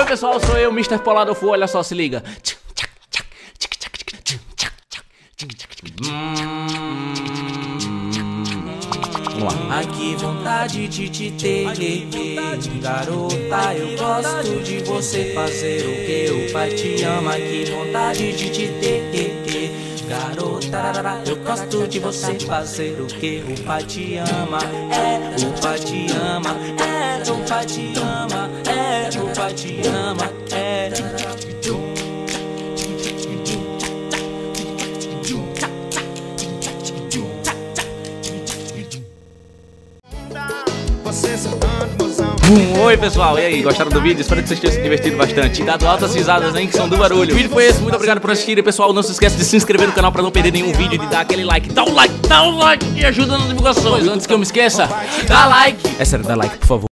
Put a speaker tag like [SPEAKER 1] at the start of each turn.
[SPEAKER 1] pessoal, sou eu, Mr. Poladofo, olha só, se liga. Vamos lá.
[SPEAKER 2] Ai, que vontade de te ter, garota, eu gosto de você fazer o que o pai te ama. Que vontade de te ter, garota, eu gosto de você fazer o que o pai te ama. O pai te ama, o pai te ama, o pai te ama,
[SPEAKER 1] Oi pessoal, e aí, gostaram do vídeo? Espero que vocês tenham se divertido bastante, dado altas risadas, hein, que são do barulho. O vídeo foi esse, muito obrigado por assistir. E pessoal, não se esqueça de se inscrever no canal pra não perder nenhum vídeo e de dar aquele like. Dá um like e ajuda nas divulgações. Antes que eu me esqueça, dá like. É sério, dá like, por favor.